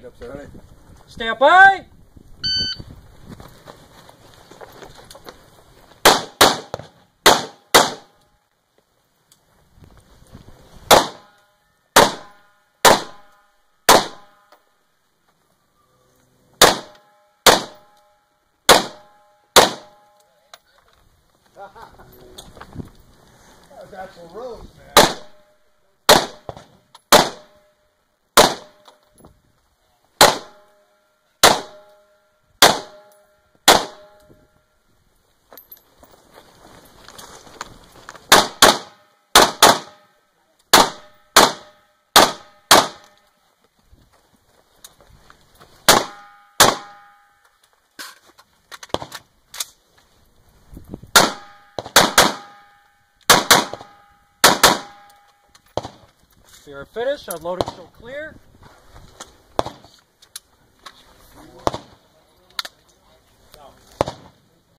Get up, ready? Stand by. That was actual rose, man. We are finished. Our loading still clear.